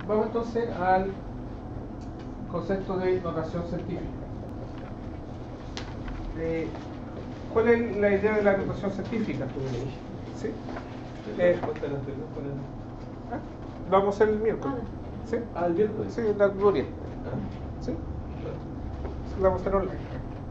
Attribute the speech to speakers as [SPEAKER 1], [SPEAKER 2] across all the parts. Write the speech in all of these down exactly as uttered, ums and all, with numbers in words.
[SPEAKER 1] vamos entonces al concepto de notación científica. Eh, ¿Cuál es la idea de la notación científica? ¿Sí? Eh, ¿ah? Vamos el miércoles. ¿Sí?
[SPEAKER 2] Ah, el miércoles.
[SPEAKER 1] Sí, la gloria.
[SPEAKER 2] ¿Ah?
[SPEAKER 1] ¿Sí? La vamos a hacer online.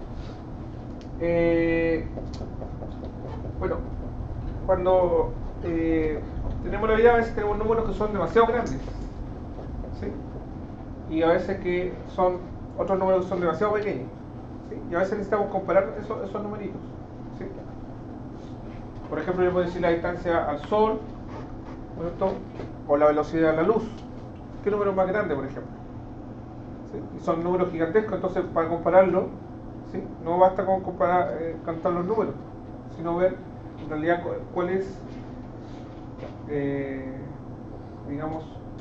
[SPEAKER 1] Eh, bueno, cuando eh, tenemos la vida, a veces tenemos números que son demasiado grandes, ¿sí? Y a veces que son otros números que son demasiado pequeños, ¿sí? Y a veces necesitamos comparar esos, esos numeritos, ¿sí? Por ejemplo, yo puedo decir la distancia al Sol, ¿cierto? O la velocidad de la luz. ¿Qué número es más grande, por ejemplo? ¿Sí? Y son números gigantescos, entonces para compararlo, ¿sí? No basta con comparar, eh, cantar los números, sino ver en realidad cu cuál es, eh, digamos,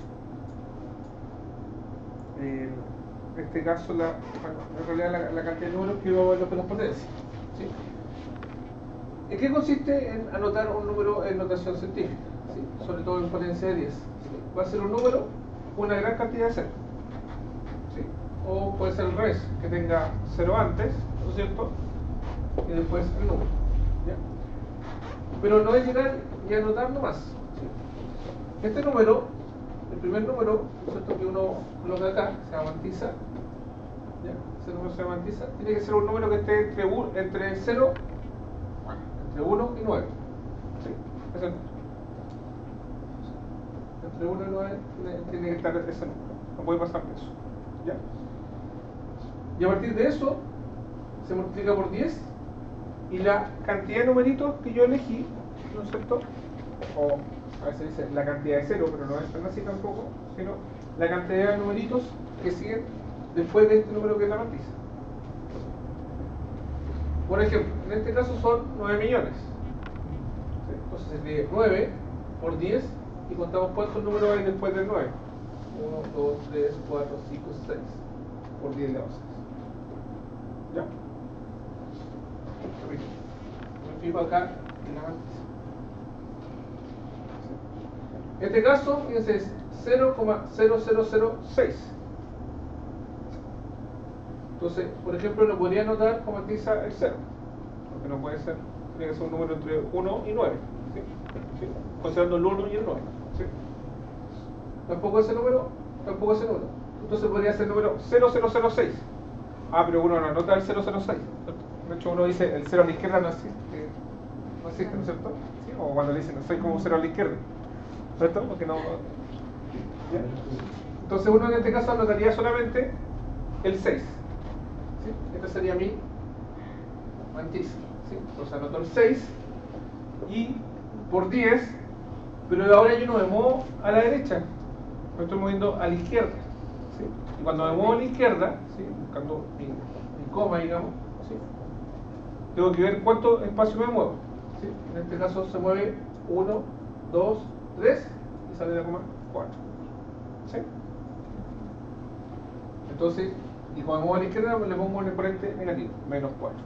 [SPEAKER 1] eh, en este caso, la, bueno, en realidad la, la cantidad de números que va a ver las potencias, ¿sí? ¿En qué consiste en anotar un número en notación científica? ¿Sí? Sobre todo en potencia de diez. ¿Sí? Va a ser un número, una gran cantidad de cero. ¿Sí? O puede ser al revés, que tenga cero antes, ¿no es cierto? Y después el número. ¿Ya? Pero no es llegar y anotar nomás. ¿Sí? Este número, el primer número, ¿no es cierto?, que uno coloca acá, se llama tiza. ¿Ya? Ese número se llama tiza. Tiene que ser un número que esté entre, entre cero, entre uno y nueve. ¿Sí? Es el número. Entre uno y nueve tiene que estar ese número. No puede pasar de eso. ¿Ya? Y a partir de eso se multiplica por diez y la cantidad de numeritos que yo elegí, ¿no es cierto? O a veces dice la cantidad de cero, pero no es tan así tampoco, sino la cantidad de numeritos que siguen después de este número que es la matriz. Por ejemplo, en este caso son nueve millones. ¿Sí? Entonces se escribe nueve por diez y contamos cuántos números hay después del nueve. uno, dos, tres, cuatro, cinco, seis. Por diez elevado a seis. ¿Ya? Me fijo acá en la matriz. En este caso, fíjense, es cero coma cero cero cero seis. Entonces, por ejemplo, no podría anotar como tiza el cero, porque no puede ser, tiene que ser un número entre uno y nueve, ¿sí? ¿Sí? Considerando el uno y el nueve, ¿sí? Tampoco ese número, tampoco ese número. Entonces podría ser el número cero cero cero seis. Ah, pero uno no anota el cero cero seis. De hecho, uno dice el cero a la izquierda no existe, no existe, ¿no es cierto? ¿Sí? O cuando le dicen, no soy como un cero a la izquierda, ¿cierto? Porque no. ¿Ya? Entonces uno en este caso anotaría solamente el seis. ¿Sí? Este sería mi mantis. ¿Sí? Entonces anoto el seis y por diez, pero ahora yo no me muevo a la derecha, me estoy moviendo a la izquierda. ¿Sí? Y cuando me muevo a la izquierda, ¿sí?, buscando mi, mi coma, digamos, ¿sí?, tengo que ver cuánto espacio me muevo. ¿Sí? En este caso se mueve uno, dos, tres y sale la coma cuatro. ¿Sí? Entonces, y cuando me muevo a la izquierda le pongo un exponente negativo, menos cuatro.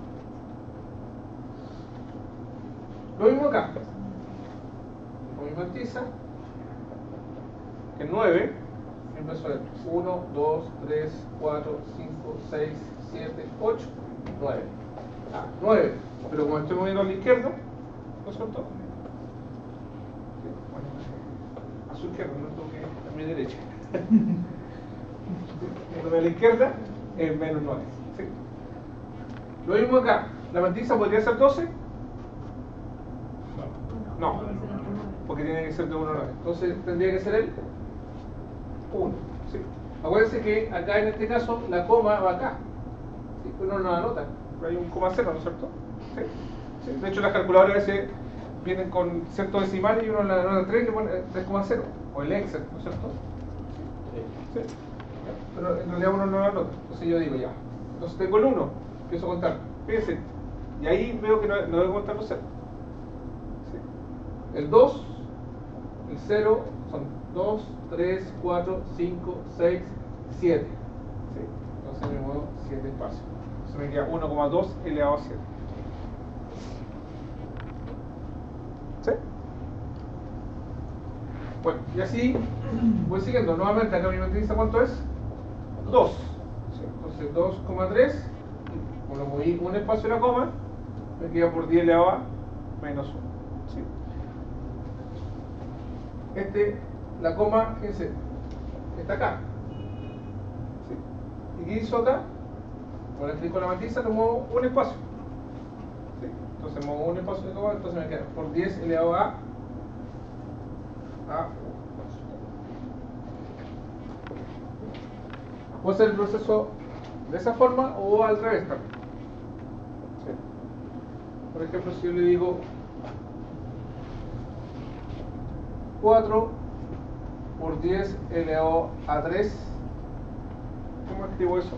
[SPEAKER 1] Lo mismo acá. Con mi mantiza, que nueve, empezó a ver uno, dos, tres, cuatro, cinco, seis, siete, ocho, nueve. Ah, nueve. Pero como estoy moviendo a la izquierda, ¿no es cierto? Sí, bueno, a su izquierda, no toque a mi derecha. Moviendo a la izquierda es menos nueve. ¿Sí? Lo mismo acá. ¿La mantiza podría ser doce? No. No. Porque tiene que ser de uno a nueve. Entonces tendría que ser el uno. ¿Sí? Acuérdense que acá en este caso la coma va acá. ¿Sí? Uno no la anota. Hay un coma cero, ¿no es cierto? ¿Sí? ¿Sí? De hecho, las calculadoras a veces vienen con ciertos decimales y uno la anota tres y le pone tres coma cero. O el Excel, ¿no es cierto? ¿Sí? Pero en realidad uno no la anota. Entonces yo digo ya. Entonces tengo el uno, empiezo a contar. Fíjense. Y ahí veo que no, no debo contar los cero. ¿Sí? El dos, el cero, son dos, tres, cuatro, cinco, seis, siete. ¿Sí? Entonces me muevo siete espacios. Entonces me queda uno coma dos elevado a siete. ¿Sí? Bueno, y así voy siguiendo. Nuevamente acá mi matriz, ¿cuánto es? dos. ¿Sí? Entonces dos coma tres, como lo moví un espacio y una coma, me queda por diez elevado a menos uno. ¿Sí? Este, la coma, fíjense, está acá. ¿Sí? ¿Y qué hizo acá? Con el con la matriz le muevo un espacio. ¿Sí? Entonces muevo un espacio de coma, entonces me queda por diez elevado a a puedo hacer el proceso de esa forma o al revés también. ¿Sí? Por ejemplo, si yo le digo cuatro por diez elevado a tres, ¿cómo escribo eso?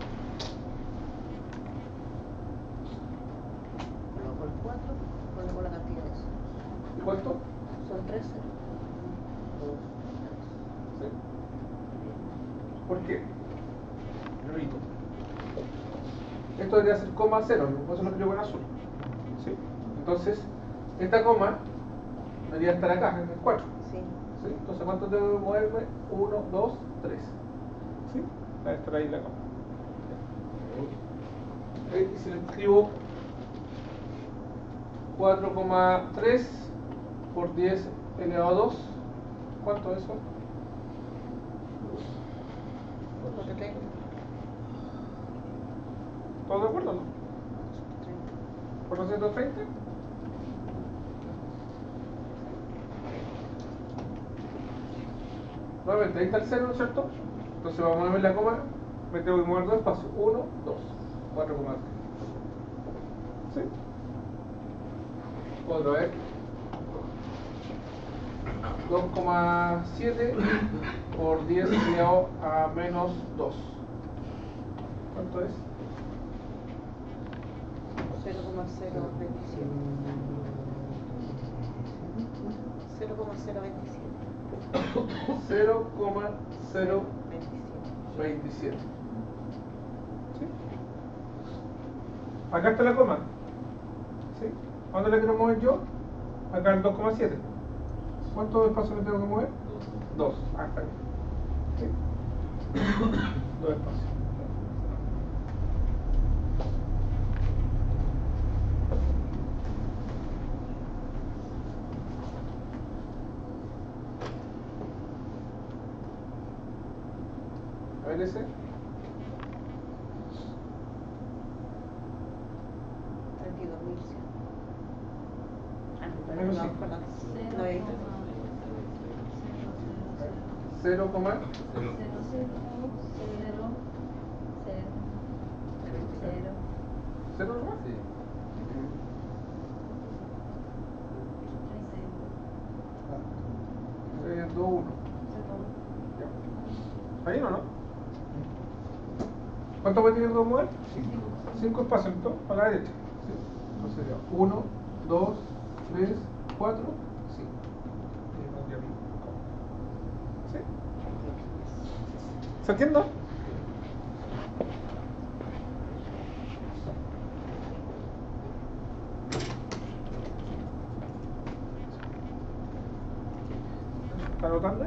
[SPEAKER 2] Coloco el cuatro, coloco la cantidad de ceros.
[SPEAKER 1] ¿Y cuánto?
[SPEAKER 2] Son tres ceros. dos, tres.
[SPEAKER 1] ¿Sí? ¿Por qué? Repito. Esto debería ser coma cero, por eso lo escribo en azul. ¿Sí? Entonces, esta coma debería estar acá, en el cuatro.
[SPEAKER 2] Sí.
[SPEAKER 1] ¿Sí? Entonces, ¿cuánto debo moverme? uno, dos, tres. ¿Sí? Debe estar ahí la coma. Y si le escribo cuatro coma tres por diez elevado a dos, ¿cuánto es eso?
[SPEAKER 2] cuatrocientos treinta.
[SPEAKER 1] ¿Todos de acuerdo o no? ¿cuatrocientos treinta? Nuevamente, ahí está el cero, ¿no es cierto? Entonces vamos a mover la coma, me tengo que mover dos espacios, uno, dos, cuatro coma tres. ¿Sí? Otro, a ver. dos coma siete por diez elevado a menos dos. ¿Cuánto es?
[SPEAKER 2] cero coma cero veintisiete. cero coma cero veintisiete.
[SPEAKER 1] cero coma cero veintisiete. ¿Sí? Acá está la coma. ¿Sí? ¿Dónde la quiero mover yo? Acá el dos coma siete. ¿Cuántos espacios me tengo que mover? dos. Ah, está bien. ¿Sí? Dos espacios. A ver ese.
[SPEAKER 2] treinta y dos mil cien. Ah, no, pero
[SPEAKER 1] Menos
[SPEAKER 2] no,
[SPEAKER 1] cinco.
[SPEAKER 2] perdón. No he visto.
[SPEAKER 1] cero coma cero nomás. Eh, dos, uno. ¿Ahí o no? ¿Cuánto voy a tener que mover? cinco espacios, ¿no? A la derecha. ¿Sí? Entonces sería uno, dos, tres, cuatro, cinco. ¿Sí? ¿Se entiende? ¿Está anotando?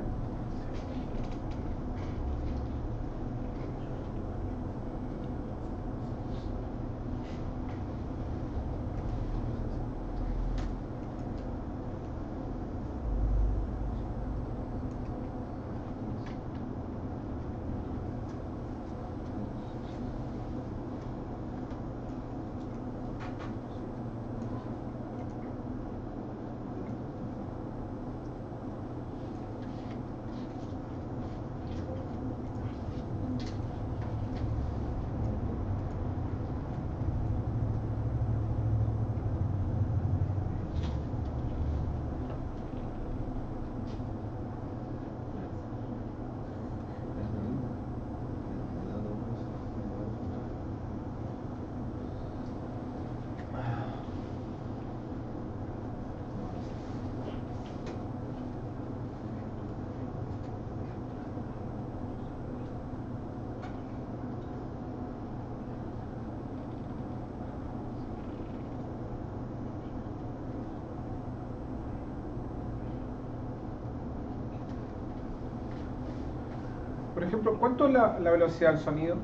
[SPEAKER 1] Por ejemplo, ¿cuánto es la, la velocidad del sonido?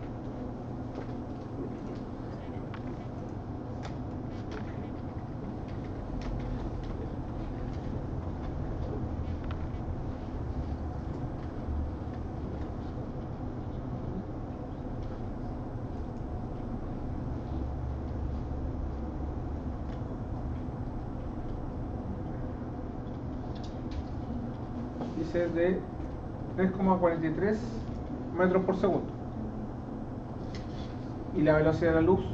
[SPEAKER 1] Dice de tres coma cuarenta y tres metros por segundo. ¿Y la velocidad de la luz?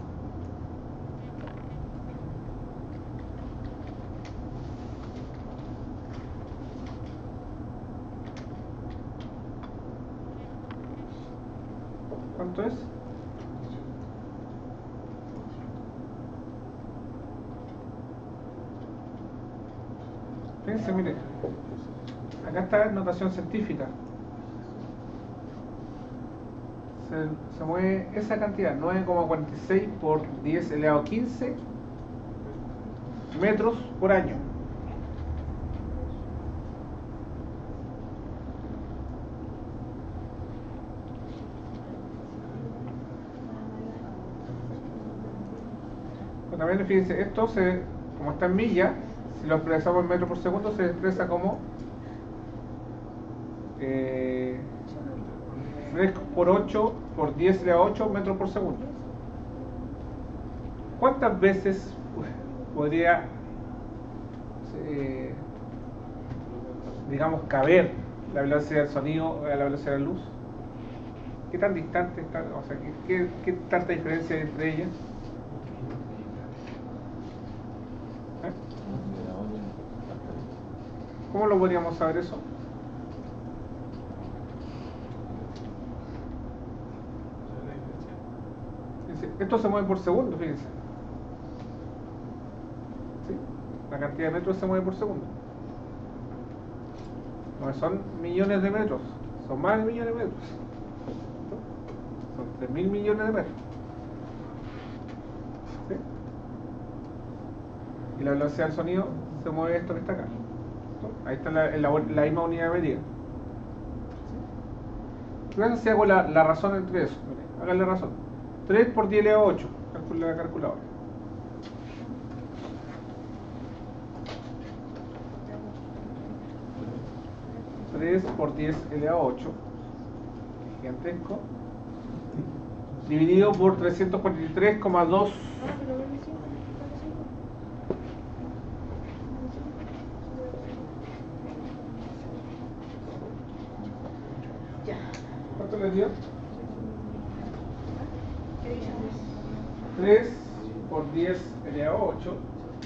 [SPEAKER 1] ¿Cuánto es? Fíjense, mire, acá está notación científica. Se, se mueve esa cantidad, nueve coma cuarenta y seis por diez elevado a quince metros por año. Pues también fíjense, esto se, como está en millas, si lo expresamos en metros por segundo, se expresa como eh, tres por ocho por diez elevado a ocho metros por segundo. ¿Cuántas veces podría, eh, digamos, caber la velocidad del sonido a la velocidad de la luz? ¿Qué tan distante está? O sea, ¿qué, qué, qué tanta diferencia hay entre ellas? ¿Eh? ¿Cómo lo podríamos saber eso? Esto se mueve por segundo, fíjense. ¿Sí? La cantidad de metros se mueve por segundo. No son millones de metros, son más de millones de metros. Son tres mil millones de metros. ¿Sí? Y la velocidad del sonido se mueve esto que está acá. ¿Sí? Ahí está la, la, la misma unidad de medida. ¿Sí? Fíjense si hago la, la razón entre eso. Háganle razón. tres por diez elevado a ocho. Calcula la calculadora. tres por diez elevado a ocho. Gigantesco. Dividido por trescientos cuarenta y tres coma dos. ¿Cuánto les dio? tres por diez elevado a ocho.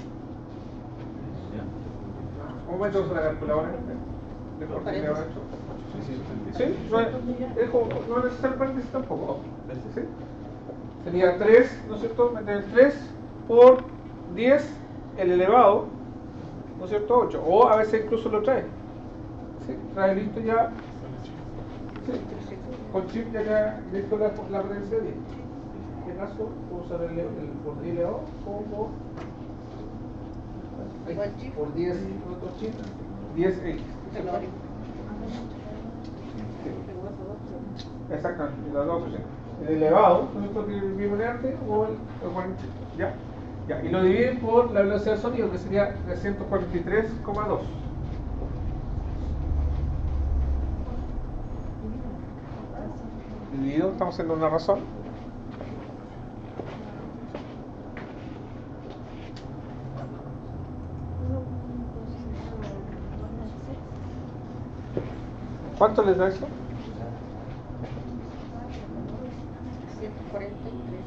[SPEAKER 1] ¿Cómo meto la calculadora? tres por diez elevado a ocho. ¿Sí? No es, es como, no es necesario paréntesis tampoco. ¿Sí? Sería tres, ¿no es cierto? Meter tres por diez el elevado, ¿no es cierto? ocho. O a veces incluso lo trae. ¿Sí? Trae listo ya. ¿Sí? Con chip ya queda listo la, la potencia de diez. En este caso, puedo usar el, el por diez elevado o por, ahí, por diez otro chip, diez equis. Exactamente, las dos opciones. El elevado, ¿no es esto que vimos antes? O el, el cuarenta, ¿ya? Ya, y lo dividen por la velocidad del sonido, que sería trescientos cuarenta y tres coma dos. Dividido, estamos haciendo una razón. ¿Cuánto les da eso?
[SPEAKER 2] ciento cuarenta y tres.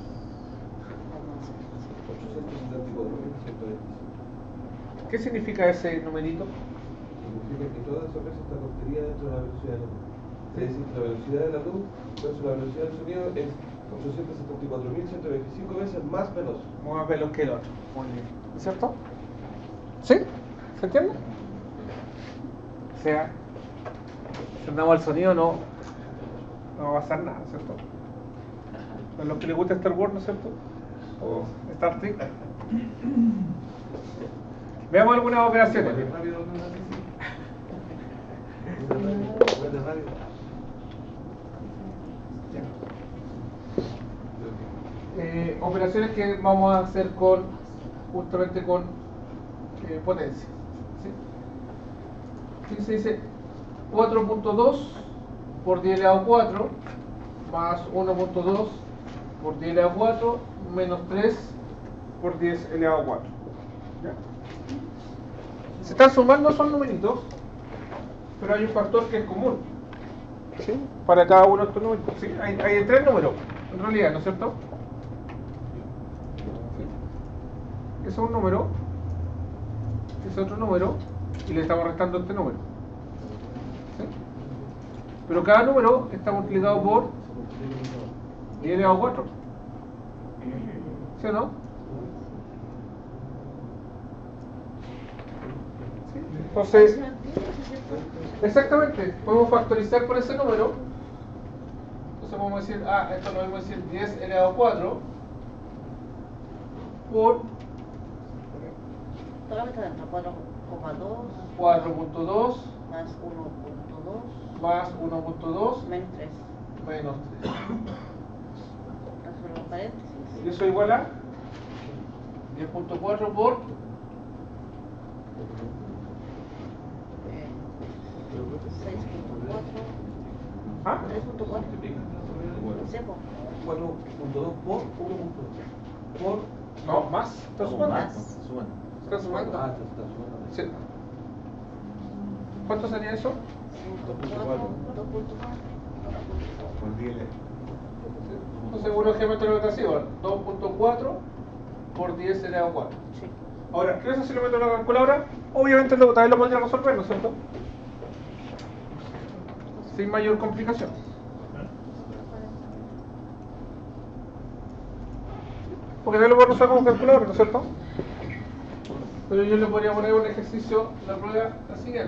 [SPEAKER 3] ochocientos setenta y cuatro mil ciento veinticinco.
[SPEAKER 1] ¿Qué significa ese numerito?
[SPEAKER 3] Significa que toda esa mesa está contenida dentro de la velocidad de la luz. Es decir, la velocidad de la luz versus la velocidad del sonido es ochocientos setenta y cuatro mil ciento veinticinco veces más veloz.
[SPEAKER 1] Más veloz que el otro. Muy bien. ¿Cierto? ¿Sí? ¿Se entiende? O sea, si andamos al sonido no, no va a pasar nada, ¿cierto? A los que les gusta Star Wars, ¿no es cierto? O Star Trek. Veamos algunas operaciones.
[SPEAKER 3] Rápido, rápido.
[SPEAKER 1] operaciones que vamos a hacer con justamente con eh, potencia. ¿Sí? Aquí se dice cuatro punto dos por diez elevado a cuatro más uno punto dos por diez elevado a cuatro menos tres por diez elevado a cuatro. ¿Ya? Se están sumando esos numeritos, pero hay un factor que es común, ¿sí? Para cada uno de estos numeritos. ¿Sí? Hay, hay tres números, en realidad, ¿no es cierto? ¿Sí? Ese es un número, ese es otro número, y le estamos restando este número. ¿Sí? Pero cada número está multiplicado por diez elevado a cuatro. ¿Sí o no? ¿Sí? Entonces, exactamente, podemos factorizar por ese número. Entonces podemos decir, ah, esto lo podemos decir diez elevado a cuatro por
[SPEAKER 2] Todo lo que está dentro, cuatro coma dos
[SPEAKER 1] cuatro punto dos
[SPEAKER 2] más uno punto dos
[SPEAKER 1] más uno punto dos
[SPEAKER 2] menos tres.
[SPEAKER 1] menos tres.
[SPEAKER 2] Resuelvo paréntesis.
[SPEAKER 1] Y eso igual a diez punto cuatro por
[SPEAKER 2] Eh, seis punto cuatro.
[SPEAKER 1] ¿ah?
[SPEAKER 2] tres punto cuatro. Sepo.
[SPEAKER 3] cuatro punto dos por uno punto dos. Por.
[SPEAKER 1] No, más. ¿Está sumando?
[SPEAKER 2] Más.
[SPEAKER 1] ¿Está sumando?
[SPEAKER 3] Ah, está, está sumando.
[SPEAKER 1] Sí. ¿Cuánto sería eso?
[SPEAKER 2] dos punto cuatro. dos punto cuatro.
[SPEAKER 4] Por diez.
[SPEAKER 1] Entonces, uno geometría rotativo, dos punto cuatro por diez elevado a cuatro.
[SPEAKER 2] Sí.
[SPEAKER 1] Ahora, ¿qué es si lo meto en la calculadora? Obviamente lo, también lo podría resolver, ¿no es cierto? Sin mayor complicación. Porque también lo puedo resolver con calculadora, ¿no es cierto? Pero yo le podría poner un ejercicio, la prueba la siguiente.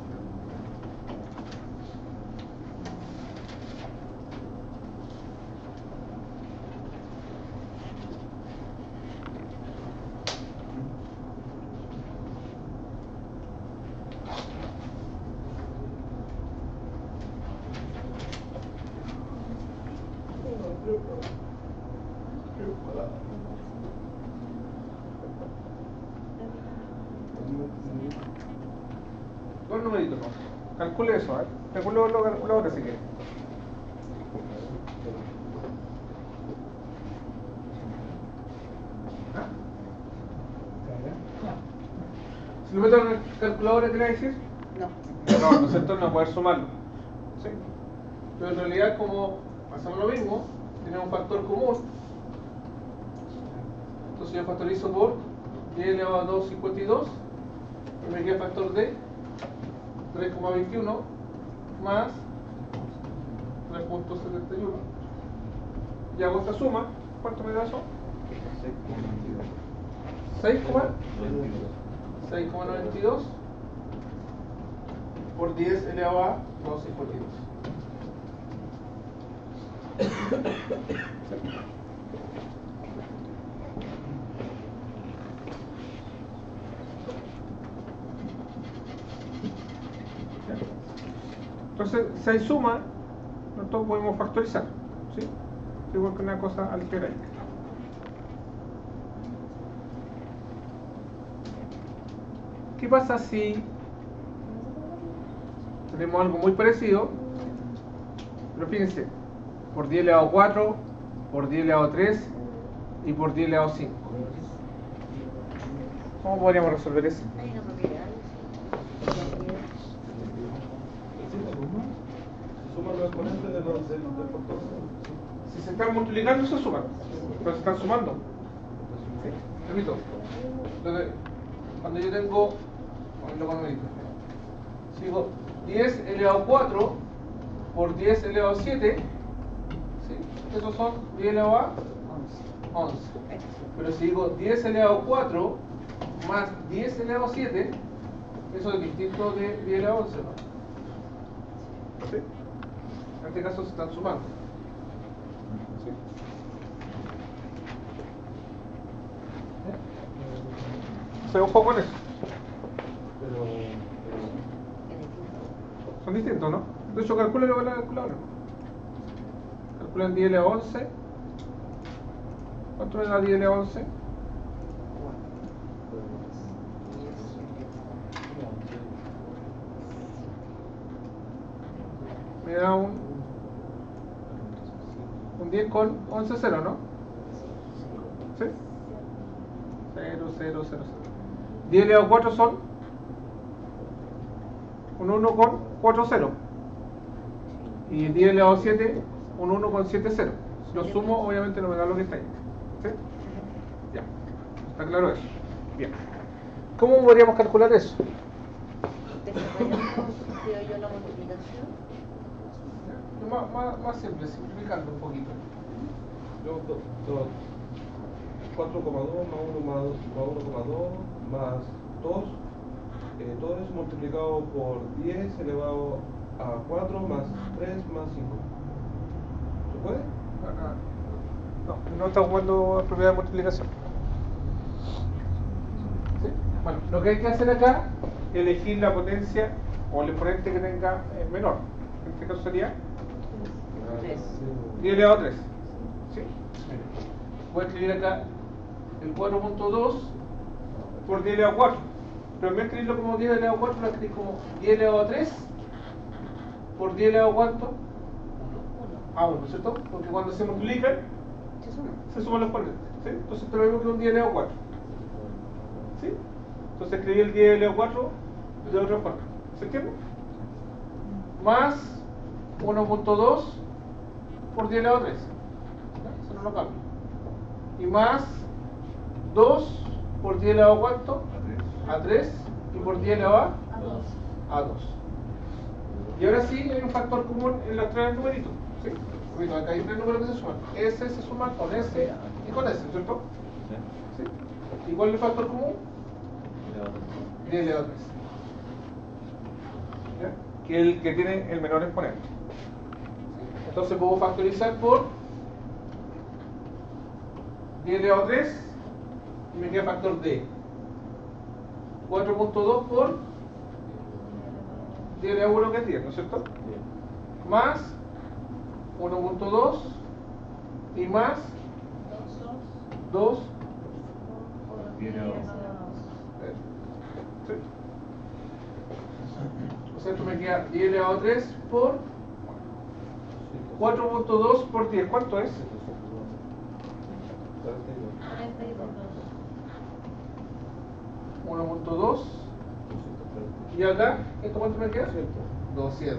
[SPEAKER 1] Dos numeritos más. Calcule eso, ¿eh? Calcule la calculadora si quiere. ¿Ah? Si lo meto en la calculadora, ¿qué le va a decir?
[SPEAKER 2] No.
[SPEAKER 1] No, ¿no es cierto? No va a poder sumarlo. ¿Sí? Pero en realidad, como hacemos lo mismo, tenemos un factor común. Entonces yo factorizo por diez elevado a dos punto cincuenta y dos y me queda factor de tres coma veintiuno más tres punto setenta y uno. Y hago esta suma. ¿Cuánto me da eso? seis coma noventa y dos por diez elevado a dos punto cincuenta y dos. Entonces, seis suma, nosotros podemos factorizar, ¿sí? Igual que una cosa algebraica. ¿Qué pasa si tenemos algo muy parecido? Pero fíjense, por diez elevado a cuatro, por diez elevado a tres y por diez elevado a cinco. ¿Cómo podríamos resolver eso?
[SPEAKER 2] Hay una propiedad.
[SPEAKER 3] Se suman los exponentes de los, del, del factor.
[SPEAKER 1] Si se están multiplicando, se suman. Pero se están sumando. ¿Sí? Repito. Entonces, cuando yo tengo, cuando cuando digo, si digo diez elevado a cuatro por diez elevado a siete, ¿sí? Esos son diez elevado a once. Pero si digo diez elevado a cuatro más diez elevado a siete, eso es distinto de diez elevado a once, ¿no? ¿Sí? En este caso se están sumando. ¿Sí? Se ojo con eso.
[SPEAKER 3] Pero, pero
[SPEAKER 1] Son distintos, ¿no? De hecho, calcúlenlo con la calculadora. Calculan diez elevado a once ¿Cuánto me da diez elevado a once? Me da un, un diez con once cero, ¿no? ¿Sí? cero, cero, cero, cero. diez elevado a cuatro son un uno con cuatro cero. Y diez elevado a siete, un uno con siete cero. Si lo sumo, obviamente no me da lo que está ahí. ¿Sí? Ya. ¿Está claro eso? Bien. ¿Cómo podríamos calcular eso?
[SPEAKER 2] Desarrollamos, creo yo, la multiplicación.
[SPEAKER 1] Más, más, más simple, simplificando un poquito.
[SPEAKER 3] Yo, do- do- cuatro coma dos más uno más uno coma dos más dos, eh, todo eso multiplicado por diez elevado a cuatro más tres más cinco. ¿Se puede?
[SPEAKER 1] No, no está jugando propiedad de multiplicación. ¿Sí? Bueno, lo que hay que hacer acá es elegir la potencia o el exponente que tenga eh, menor. En este caso sería
[SPEAKER 2] tres.
[SPEAKER 1] diez elevado a tres. ¿Sí? Voy a escribir acá el cuatro punto dos por diez elevado a cuatro. Pero en vez de escribirlo como diez elevado a cuatro, lo escribí como diez elevado a tres por diez elevado a cuánto? A uno, ¿cierto? Porque cuando se multiplican,
[SPEAKER 2] Se suma.
[SPEAKER 1] se suman los exponentes. ¿Sí? Entonces esto es lo mismo que un diez elevado a cuatro. ¿Sí? Entonces escribí el diez elevado a cuatro de otra forma. ¿Se entiende? Más uno punto dos por diez elevado a tres. ¿Ya? Eso no lo cambio. Y más dos por diez elevado a cuánto? A tres. Y por diez elevado a a dos. Y ahora sí hay un factor común en los tres numeritos. ¿Sí? Repito, acá hay tres números que se suman. S se suma con S y con S, ¿cierto? ¿Sí? ¿Y cuál es el factor común? diez elevado a tres. ¿Ya? Que es el que tiene el menor exponente. ¿Sí? Entonces puedo factorizar por diez elevado a tres y me queda factor D. cuatro punto dos por diez elevado a uno, que es diez, ¿no es cierto? Más uno punto dos y más dos.
[SPEAKER 4] diez elevado a
[SPEAKER 1] ¿Sí? O sea, esto me queda diez elevado a tres por cuatro punto dos por diez. ¿Cuánto es? uno punto dos. ¿Y acá? ¿Esto cuánto me queda? doscientos.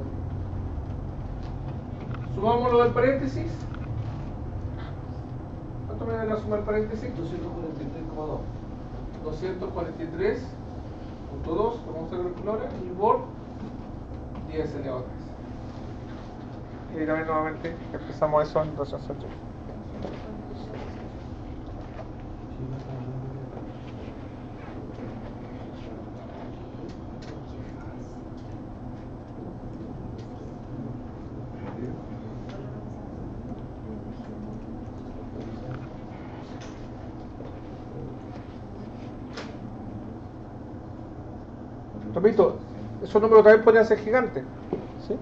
[SPEAKER 1] Sumamos lo del paréntesis. ¿Cuánto me da la suma del paréntesis?
[SPEAKER 3] doscientos cuarenta y tres coma dos.
[SPEAKER 1] doscientos cuarenta y tres punto dos, vamos a la calculadora, y por diez elevado a tres. Y también nuevamente empezamos eso en notación científica. Repito, esos números también podrían ser gigantes. ¿Sí?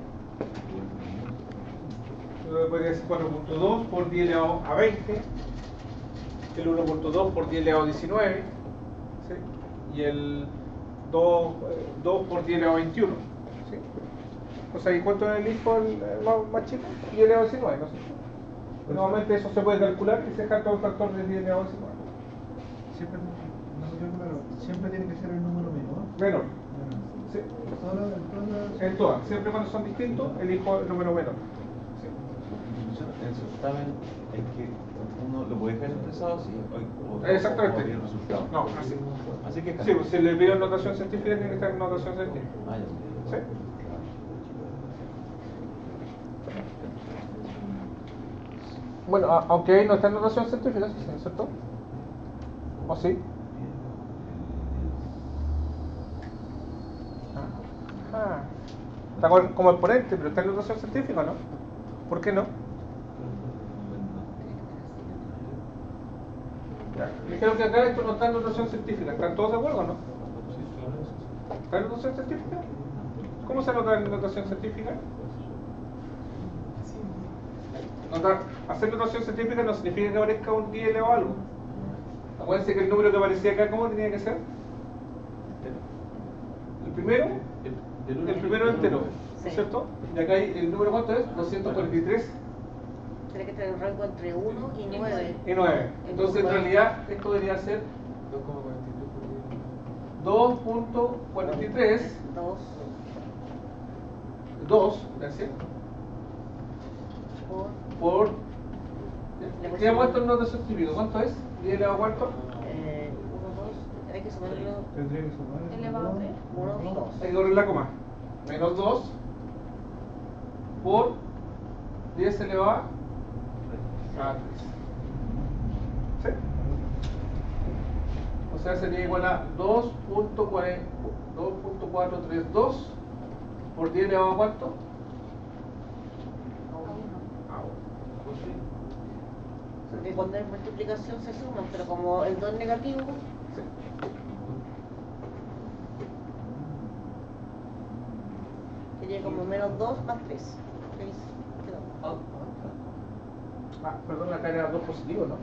[SPEAKER 1] Podría ser cuatro punto dos por diez elevado a veinte, el uno punto dos por diez elevado a diecinueve, ¿sí? Y el dos, eh, dos por diez elevado a veintiuno. ¿Sí? O sea, ¿y cuánto es el hijo el, el más, más chico? diez elevado a diecinueve, ¿no es cierto? Nuevamente eso se puede calcular y se descarta un factor de diez elevado a diecinueve.
[SPEAKER 5] Siempre, no sé qué, claro, siempre tiene que ser el número menor.
[SPEAKER 1] Menor.
[SPEAKER 5] Menor.
[SPEAKER 1] Sí.
[SPEAKER 5] En todas, en todas.
[SPEAKER 1] En todas, siempre cuando son distintos, elijo el número menor. Sí.
[SPEAKER 4] El certamen es que uno lo puede dejar expresado así o, o,
[SPEAKER 1] Exactamente.
[SPEAKER 4] o el resultado.
[SPEAKER 1] No, así.
[SPEAKER 4] Así que
[SPEAKER 1] Sí, pues si le pido notación científica, tiene que estar en notación científica.
[SPEAKER 4] Ah, ya.
[SPEAKER 1] ¿Sí? Bueno, a- aunque ahí no está en notación científica, sí, ¿no es cierto? ¿O sí? Ah, está como- como exponente, pero está en notación científica, ¿no? ¿Por qué no? Ya. Dijeron que acá esto no está en notación científica. ¿Están todos de acuerdo o no? ¿Está en notación científica? ¿Cómo se nota en notación científica? notar, hacer notación científica no significa que aparezca un diez elevado a algo. Acuérdense que el número que aparecía acá, ¿cómo tenía que ser? El primero, el primero entero,
[SPEAKER 2] Sí.
[SPEAKER 1] ¿cierto? Y acá hay el número, ¿cuánto es? doscientos cuarenta y tres
[SPEAKER 2] Tiene que tener un rango entre uno y nueve.
[SPEAKER 1] y nueve. Entonces, en realidad, esto debería ser dos punto cuarenta y tres,
[SPEAKER 2] Dos
[SPEAKER 1] dos, gracias,
[SPEAKER 2] por
[SPEAKER 1] por...
[SPEAKER 2] Le
[SPEAKER 1] ¿Qué hemos puesto en notación científica? ¿Cuánto es? ¿diez elevado a cuánto?
[SPEAKER 2] eh, uno, dos, hay que sumarlo.
[SPEAKER 5] Tendría que sumar.
[SPEAKER 6] Elevado a tres.
[SPEAKER 2] Uno, dos.
[SPEAKER 1] Hay que correr la coma. Menos dos por diez elevado a tres. ¿Sí? O sea, sería igual a dos punto cuatrocientos treinta y dos por diez elevado a cuánto? A uno.
[SPEAKER 2] Porque cuando es multiplicación se suman, pero como el dos es negativo,
[SPEAKER 1] Sí.
[SPEAKER 2] sería como menos dos más tres. ¿Veis? Quedó.
[SPEAKER 1] Ah, perdón, acá era dos positivo, ¿no?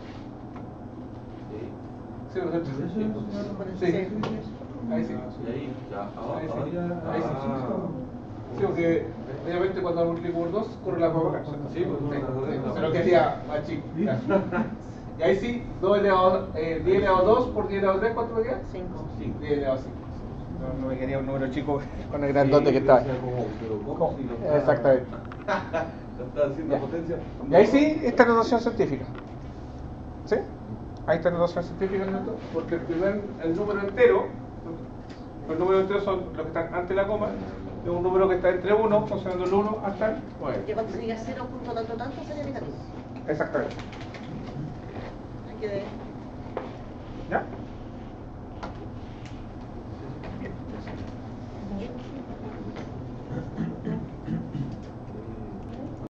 [SPEAKER 1] Sí, ¿no es cierto?
[SPEAKER 5] Eso es-
[SPEAKER 1] Sí. Ahí sí.
[SPEAKER 4] Y ahí, ya, ahora,
[SPEAKER 1] Ahí sí.
[SPEAKER 4] ahora ya.
[SPEAKER 1] Ahí sí.
[SPEAKER 4] Ah.
[SPEAKER 1] Sí, porque obviamente cuando multiplico por dos, corre la coma acá.
[SPEAKER 3] Sí, pues,
[SPEAKER 1] Sí,
[SPEAKER 3] no,
[SPEAKER 1] sí,
[SPEAKER 3] no, no.
[SPEAKER 1] pero que sea más chico. Ya. Y ahí sí, dos elevado, eh, diez elevado a dos por diez elevado a tres, ¿cuánto me queda?
[SPEAKER 2] Cinco.
[SPEAKER 1] diez elevado a cinco. No, no me quería un número chico con el grandote que está ahí. ¿Cómo? Exactamente.
[SPEAKER 3] Está haciendo
[SPEAKER 1] Ya.
[SPEAKER 3] potencia.
[SPEAKER 1] Y ahí sí está notación científica. ¿Sí? Ahí está notación científica, ¿no? Porque el primer, el número entero, los números enteros son los que están antes de la coma, es un número que está entre uno, considerando el uno hasta el nueve.
[SPEAKER 2] Que cuando sería cero punto tanto tanto sería negativo.
[SPEAKER 1] Exactamente.
[SPEAKER 2] Hay que ver.
[SPEAKER 1] ¿Ya?